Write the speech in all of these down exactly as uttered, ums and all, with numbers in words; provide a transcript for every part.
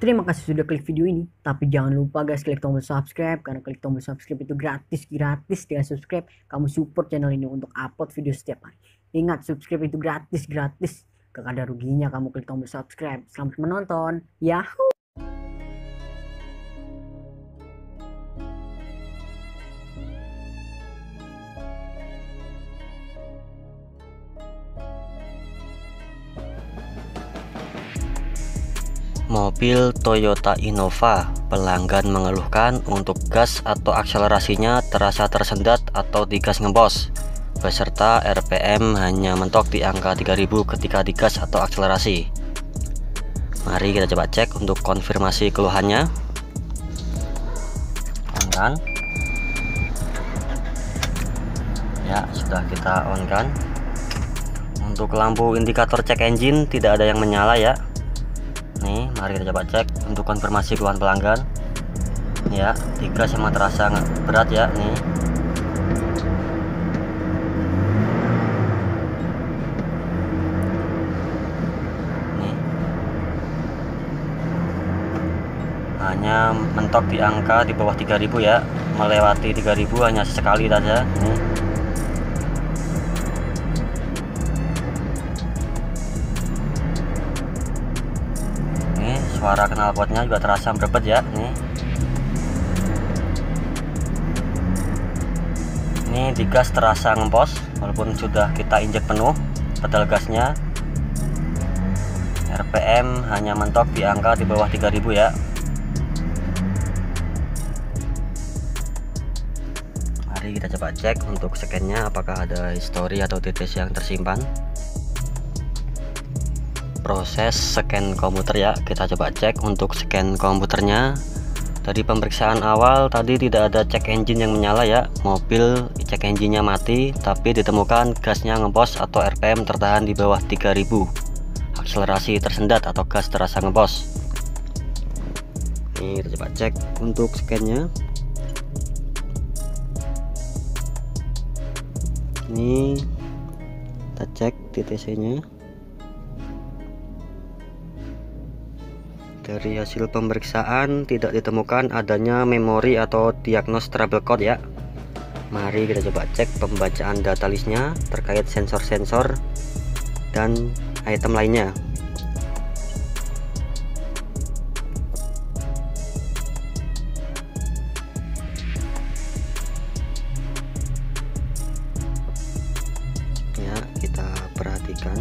Terima kasih sudah klik video ini, tapi jangan lupa guys klik tombol subscribe, karena klik tombol subscribe itu gratis, gratis dengan subscribe kamu support channel ini untuk upload video setiap hari. Ingat, subscribe itu gratis, gratis, gak ada ruginya kamu klik tombol subscribe. Selamat menonton, yahoo! Mobil Toyota Innova, pelanggan mengeluhkan untuk gas atau akselerasinya terasa tersendat atau digas ngembos, beserta R P M hanya mentok di angka tiga ribu ketika digas atau akselerasi. Mari kita coba cek untuk konfirmasi keluhannya. On kan? Ya, sudah kita on kan. Untuk lampu indikator cek engine tidak ada yang menyala ya. Nih, mari kita coba cek untuk konfirmasi keluhan pelanggan. Ya, digas emang terasa berat ya nih. Nih. Hanya mentok di angka di bawah tiga ribu ya. Melewati tiga ribu hanya sesekali saja. Nih. Suara knalpotnya juga terasa berbet ya nih. Ini digas terasa ngempos walaupun sudah kita injek penuh pedal gasnya. R P M hanya mentok di angka di bawah tiga ribu ya. Mari kita coba cek untuk scan-nya apakah ada histori atau titik yang tersimpan. Proses scan komputer ya, kita coba cek untuk scan komputernya. Dari pemeriksaan awal tadi tidak ada cek engine yang menyala ya, mobil cek engine-nya mati, tapi ditemukan gasnya ngempos atau R P M tertahan di bawah tiga ribu, akselerasi tersendat atau gas terasa ngempos. Ini kita coba cek untuk scan-nya. Ini kita cek T T C-nya. Dari hasil pemeriksaan tidak ditemukan adanya memori atau diagnos trouble code ya. Mari kita coba cek pembacaan data listnya terkait sensor-sensor dan item lainnya. Ya, kita perhatikan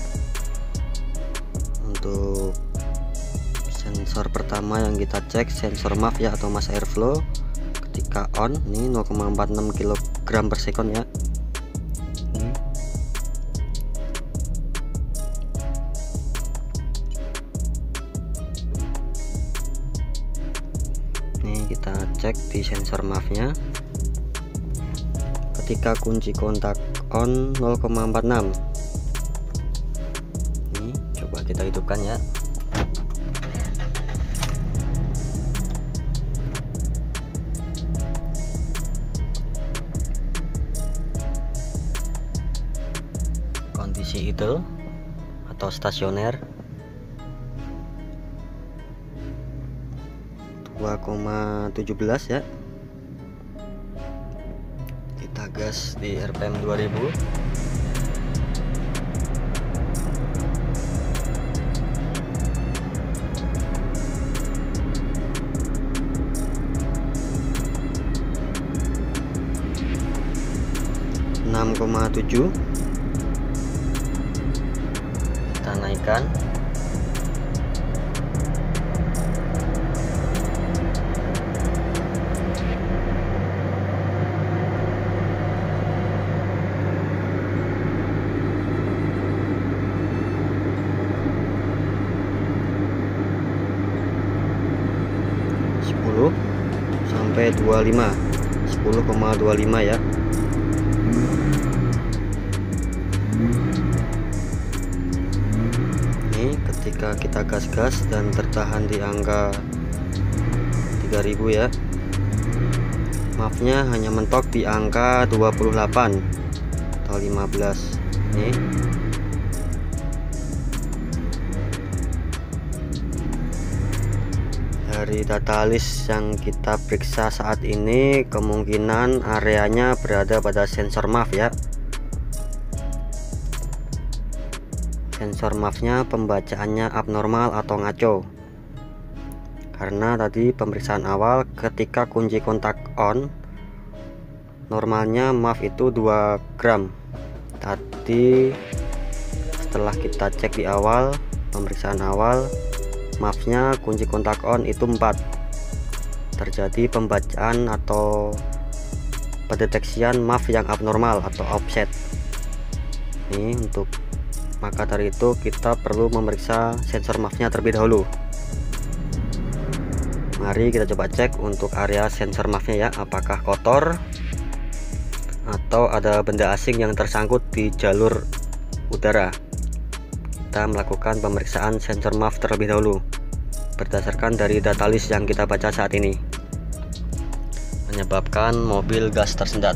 untuk sensor pertama yang kita cek, sensor M A F ya atau mass airflow. Ketika on ini nol koma empat enam kilogram per sekon ya. Ini. Ini kita cek di sensor M A F nya. Ketika kunci kontak on nol koma empat enam. Ini coba kita hidupkan ya. Kondisi idle atau stasioner dua koma satu tujuh ya. Kita gas di R P M dua ribu. enam koma tujuh. Kita naikkan. sepuluh sampai dua puluh lima. sepuluh koma dua puluh lima ya. Ketika kita gas-gas dan tertahan di angka tiga ribu ya, maafnya hanya mentok di angka dua puluh delapan atau lima belas nih. Dari data list yang kita periksa saat ini, kemungkinan areanya berada pada sensor M A F ya. Sensor M A F-nya pembacaannya abnormal atau ngaco. Karena tadi pemeriksaan awal ketika kunci kontak on, normalnya M A F itu dua gram. Tadi setelah kita cek di awal, pemeriksaan awal, M A F-nya kunci kontak on itu empat. Terjadi pembacaan atau pendeteksian M A F yang abnormal atau offset. Ini untuk maka dari itu kita perlu memeriksa sensor M A F-nya terlebih dahulu. Mari kita coba cek untuk area sensor M A F-nya ya, apakah kotor atau ada benda asing yang tersangkut di jalur udara. Kita melakukan pemeriksaan sensor M A F terlebih dahulu berdasarkan dari data list yang kita baca saat ini, menyebabkan mobil gas tersendat.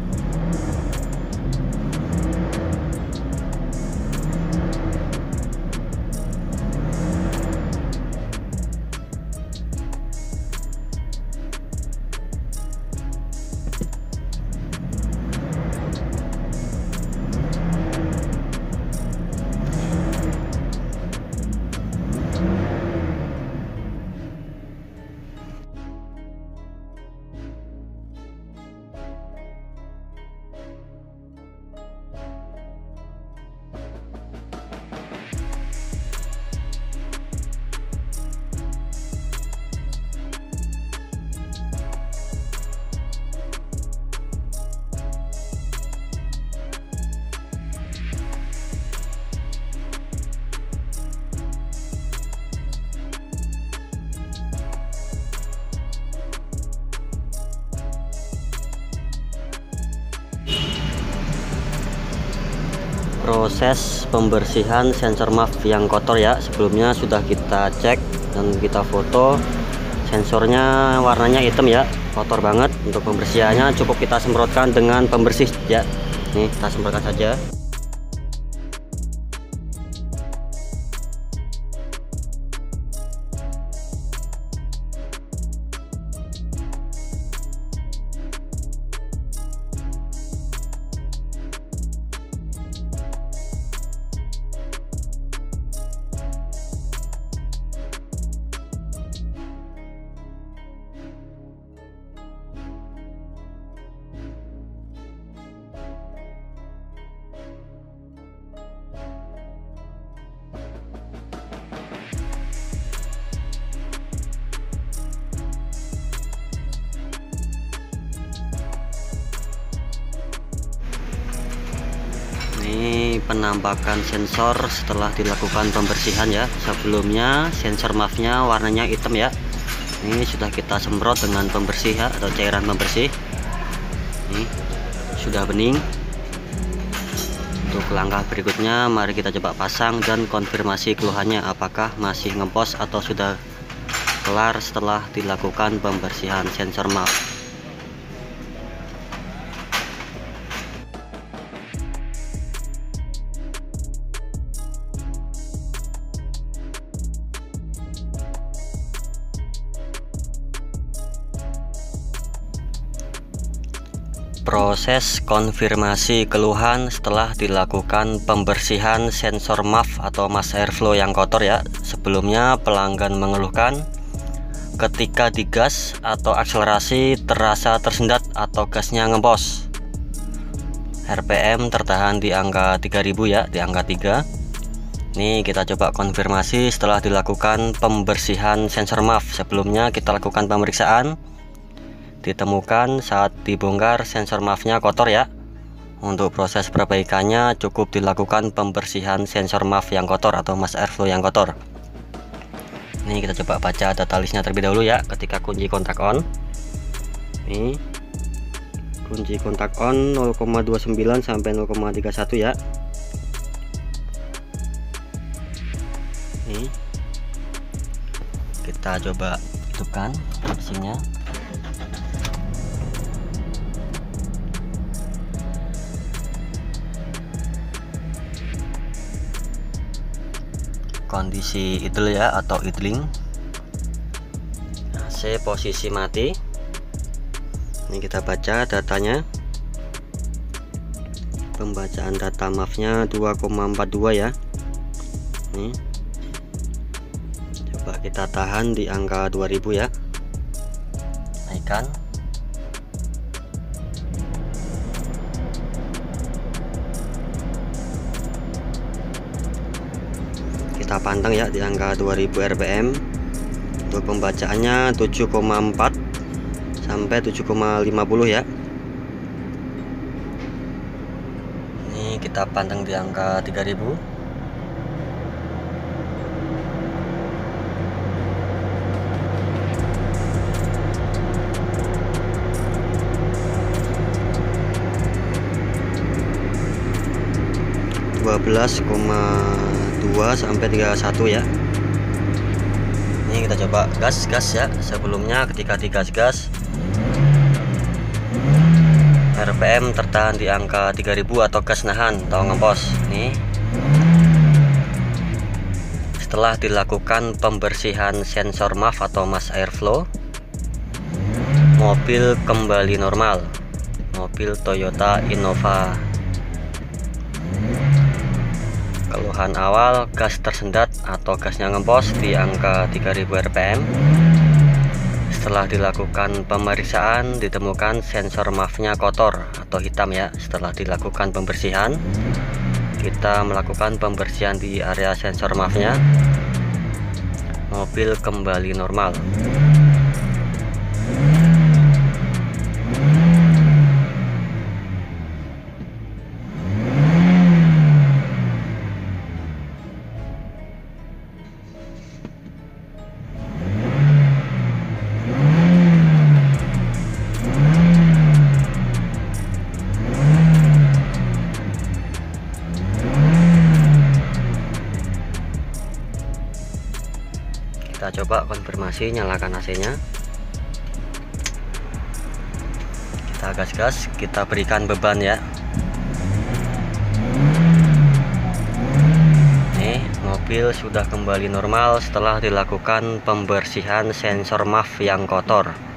Proses pembersihan sensor M A F yang kotor ya, sebelumnya sudah kita cek dan kita foto. Sensornya warnanya hitam ya, kotor banget. Untuk pembersihannya cukup kita semprotkan dengan pembersih ya. Nih, kita semprotkan saja. Ini penampakan sensor setelah dilakukan pembersihan ya. Sebelumnya sensor M A F-nya warnanya hitam ya. Ini sudah kita semprot dengan pembersih ya, atau cairan pembersih. Ini sudah bening. Untuk langkah berikutnya, mari kita coba pasang dan konfirmasi keluhannya, apakah masih ngempos atau sudah kelar setelah dilakukan pembersihan sensor M A F. Proses konfirmasi keluhan setelah dilakukan pembersihan sensor M A F atau mass airflow yang kotor ya. Sebelumnya pelanggan mengeluhkan ketika digas atau akselerasi terasa tersendat atau gasnya ngempos. R P M tertahan di angka tiga ribu ya, di angka tiga. Ini kita coba konfirmasi setelah dilakukan pembersihan sensor M A F. Sebelumnya kita lakukan pemeriksaan. Ditemukan saat dibongkar sensor M A F-nya kotor ya. Untuk proses perbaikannya cukup dilakukan pembersihan sensor M A F yang kotor atau mass airflow yang kotor. Ini kita coba baca data listnya terlebih dahulu ya. Ketika kunci kontak on, ini kunci kontak on nol koma dua sembilan sampai nol koma tiga satu ya. Ini kita coba hidupkan mesinnya. Kondisi idle ya, atau idling. C posisi mati. Ini kita baca datanya. Pembacaan data M A F-nya dua koma empat dua ya. Nih. Coba kita tahan di angka dua ribu ya. Naikkan. Kita pantang ya di angka dua ribu R P M. Untuk pembacaannya tujuh koma empat sampai tujuh koma lima puluh ya. Ini kita pantang di angka tiga ribu. dua belas koma dua sampai tiga puluh satu ya. Ini kita coba gas gas ya. Sebelumnya ketika digas gas R P M tertahan di angka tiga ribu atau gas nahan atau ngepos. Nih. Setelah dilakukan pembersihan sensor M A F atau mass airflow, mobil kembali normal. Mobil Toyota Innova. Keluhan awal gas tersendat atau gasnya ngempos di angka tiga ribu R P M. Setelah dilakukan pemeriksaan ditemukan sensor M A F-nya kotor atau hitam ya. Setelah dilakukan pembersihan, kita melakukan pembersihan di area sensor M A F-nya. Mobil kembali normal. Kita coba konfirmasi, nyalakan A C-nya. Kita gas-gas, kita berikan beban ya. Nih, mobil sudah kembali normal setelah dilakukan pembersihan sensor M A F yang kotor.